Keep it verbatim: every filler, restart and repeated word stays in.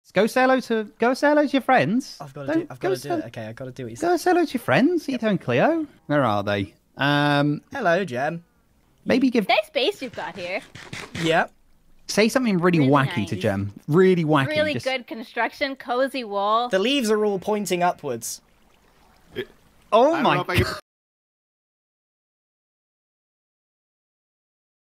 Go say hello to go say hello to your friends. I've got to do. I've got go to do say- it. Okay, I've got to do what you Go said. say hello to your friends. Etho and Cleo. Where are they? Um, Hello, Gem. maybe give Nice base you've got here. Yep. say something really, Really wacky nice. to Gem. Really wacky. Really just... good construction, cozy wall. The leaves are all pointing upwards. Oh I don't my know if I can